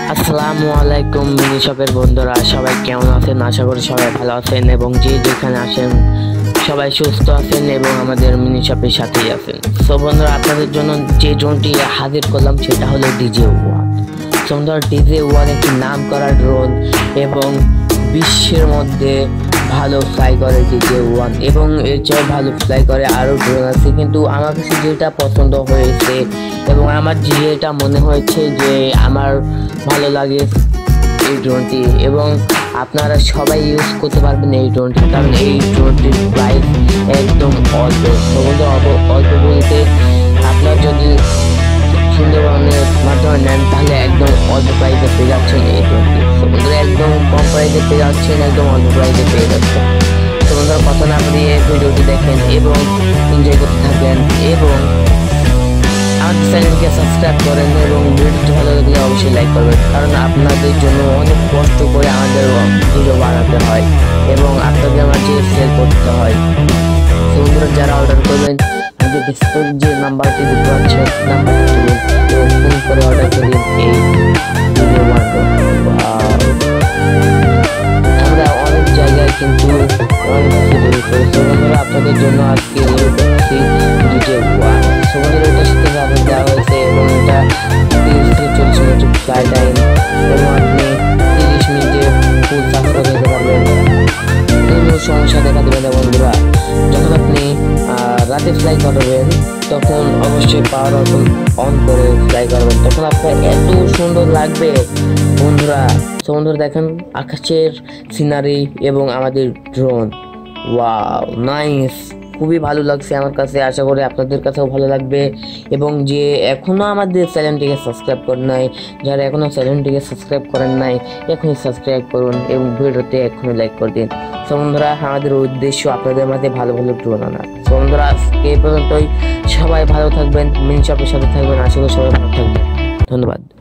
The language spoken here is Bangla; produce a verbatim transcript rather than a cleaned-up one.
আসসালামু আলাইকুম মিনি শপের বন্ধুরা, সবাই কেমন আছেন? আশা করি সবাই ভালো আছেন এবং যে যেখানে আছেন সবাই সুস্থ আছেন এবং আমাদের মিনি শপের সাথেই আছেন। সো বন্ধুরা, আপনাদের জন্য যে ড্রোনটি হাজির করলাম সেটা হলো ডিজে ওয়ান। সো বন্ধুরা, ডিজে ওয়ান একটি নাম করা ড্রোন এবং বিশ্বের মধ্যে ভালো ফ্লাই করে ডিজে ওয়ান, এবং এর চেয়ে ভালো ফ্লাই করে আরও ড্রোন আছে, কিন্তু আমার কাছে যেটা পছন্দ হয়েছে এবং আমার যেটা মনে হয়েছে যে আমার ভালো লাগে এই ড্রোনটি, এবং আপনারা সবাই ইউজ করতে পারবেন এই ড্রোনটি, কারণ এই ড্রোনটির প্রাইস একদম অল্প। অল্প বলতে আপনার যদি সুন্দরবনের মাধ্যমে নেন তাহলে একদম অল্প প্রাইসে পেয়ে যাচ্ছেন এই ড্রোনটি। বন্ধুরা, একদম কম প্রাইসে পেয়ে যাচ্ছেন, একদম অল্প প্রাইসে পেয়ে যাচ্ছেন। তো বন্ধুরা, কথা না বাড়িয়ে ভিডিওটি দেখেন এবং এনজয় করতে থাকেন এবং আমাদের চ্যানেলকে সাবস্ক্রাইব করেন এবং ভিডিওটি ভালো লাগলে অবশ্যই লাইক করবেন, কারণ আপনাদের জন্য অনেক কষ্ট করে আমাদের ভিডিও বানাতে হয় এবং আপনাদের মাঝে শেয়ার করতে হয়। তো বন্ধুরা, যারা অর্ডার করবেন আমাদের ডিসপ্লে যে নাম্বারটি দিতে পারছেন নাম্বারটি তুলুন এবং ফোন করে অর্ডার করুন এই ভিডিও বানাতে। আমরা অনেক জায়গায় কিন্তু অনেক ভিডিও করেছি বন্ধুরা, আপনাদের জন্য আজকে রিভিউ করছি ডিজে ওয়ান। সো বন্ধুরা, এটা সাথে আপনাদের দেওয়া হয়েছে এবং এটা তিরিশ থেকে চল্লিশ মিনিট ফ্লাই টাইম এবং আপনি তিরিশ মিনিটে ফুল চার্জ করে নিতে পারবেন। কোনো সমস্যা দেখা দেবে না বন্ধুরা। যখন আপনি রাতে ফ্লাই করবেন তখন অবশ্যই পাওয়ার অন অন করে ফ্লাই করবেন, তখন আপনার এত সুন্দর লাগবে বন্ধুরা। তো বন্ধুরা, দেখেন আকাশের সিনারি এবং আমাদের ড্রোন। ওয়াও, নাইস, খুবই ভালো লাগছে আমার কাছে। আশা করি আপনাদের কাছেও ভালো লাগবে। এবং যে এখনও আমাদের চ্যানেলটিকে সাবস্ক্রাইব করেন নাই, যারা এখনও চ্যানেলটিকে সাবস্ক্রাইব করেন নাই এখনই সাবস্ক্রাইব করুন এবং ভিডিওতে এখনই লাইক করে দিন। তো বন্ধুরা, আমাদের উদ্দেশ্য আপনাদের মাঝে ভালো ভালো ড্রোন আনা। তো বন্ধুরা, আজকে এই পর্যন্তই। সবাই ভালো থাকবেন, মিনি শপের সাথে থাকবেন। আশা করি সবাই ভালো থাকবেন। ধন্যবাদ।